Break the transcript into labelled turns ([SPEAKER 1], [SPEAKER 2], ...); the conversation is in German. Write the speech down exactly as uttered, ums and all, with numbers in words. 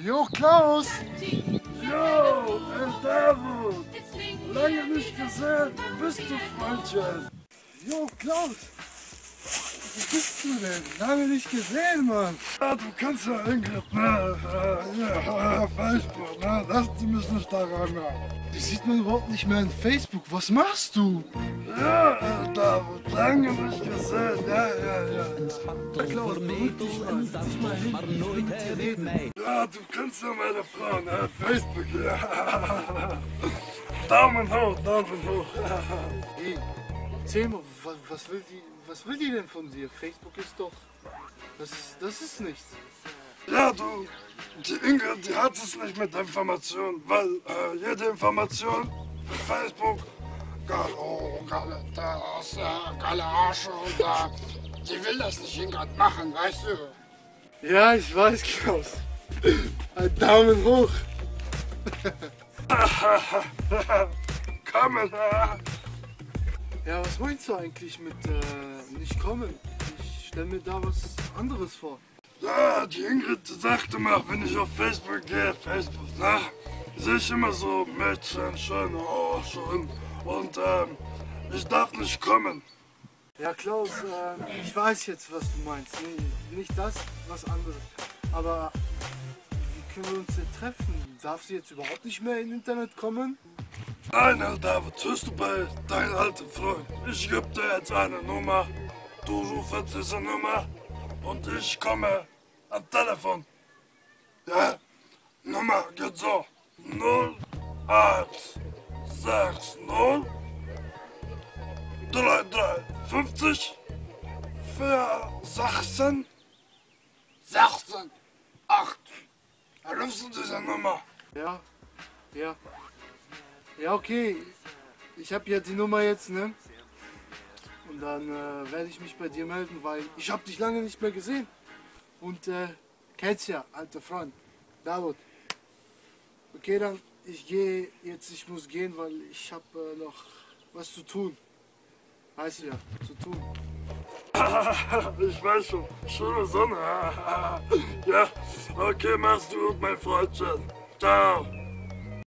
[SPEAKER 1] Jo, Klaus!
[SPEAKER 2] Jo, El David! Lange nicht gesehen, wo bist du, Freundchen?
[SPEAKER 1] Jo, Klaus! Wo bist du denn? Lange nicht gesehen, Mann!
[SPEAKER 2] Ja, du kannst ja Ingrid, ne? Ja, Facebook, ne? Lass sie mich nicht daran, ne?
[SPEAKER 1] Die sieht man überhaupt nicht mehr in Facebook. Was machst du?
[SPEAKER 2] Ja, El David, lange nicht gesehen, ja, ja, ja.
[SPEAKER 1] Ja, Klaus, beruhig dich mal, setz dich mal hin. Ich will mit dir reden.
[SPEAKER 2] Ja, du kennst ja meine Frau, ne? Facebook, ja. Daumen hoch, Daumen hoch.
[SPEAKER 1] Hey, erzähl mal, was, was, will die, was will die denn von dir? Facebook ist doch... Das, das ist nichts.
[SPEAKER 2] Ja, du, die Ingrid, die hat es nicht mit Informationen, weil äh, jede Information für Facebook, geil, oh, geile, das, äh, geile Arsche und da, die will das nicht Ingrid machen, weißt du?
[SPEAKER 1] Ja, ich weiß, Klaus. Ein Daumen hoch.
[SPEAKER 2] Kommen, ja.
[SPEAKER 1] Ja, was meinst du eigentlich mit äh, nicht kommen? Ich stell mir da was anderes vor.
[SPEAKER 2] Ja, die Ingrid sagte mal, wenn ich auf Facebook gehe, Facebook, na, sehe ich immer so Mädchen, schön, oh, schön. Und ähm, ich darf nicht kommen.
[SPEAKER 1] Ja, Klaus, äh, ich weiß jetzt, was du meinst. Nee, nicht das, was anderes. Aber wie können wir uns denn treffen? Darf sie jetzt überhaupt nicht mehr ins Internet kommen?
[SPEAKER 2] Nein, Herr David, hörst du bei deinem alten Freund? Ich gebe dir jetzt eine Nummer. Du rufst diese Nummer und ich komme am Telefon. Ja, Nummer geht so. null eins sechs null drei drei fünfzig vier sechzehn sechzehn acht. Rufst du diese Nummer?
[SPEAKER 1] Ja, ja. Ja, okay. Ich habe ja die Nummer jetzt, ne? Und dann äh, werde ich mich bei dir melden, weil ich habe dich lange nicht mehr gesehen. Und äh, kennst ja, alter Freund, David. Okay, dann, ich gehe jetzt, ich muss gehen, weil ich habe äh, noch was zu tun. Weißt du ja, zu tun.
[SPEAKER 2] Ich weiß schon, schöne Sonne. Ja, okay, mach's gut, mein Freundchen. Ciao.